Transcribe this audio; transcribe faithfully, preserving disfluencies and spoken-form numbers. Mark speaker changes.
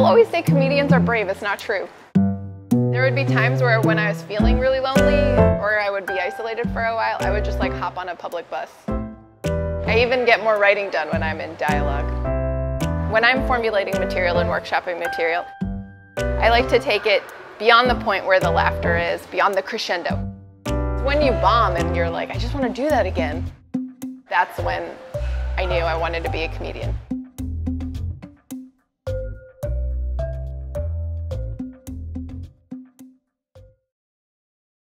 Speaker 1: always say comedians are brave. It's not true. There would be times where when I was feeling really lonely or I would be isolated for a while, I would just like hop on a public bus. I even get more writing done when I'm in dialogue. When I'm formulating material and workshopping material, I like to take it beyond the point where the laughter is, beyond the crescendo. When you bomb and you're like, I just want to do that again, that's when I knew I wanted to be a comedian.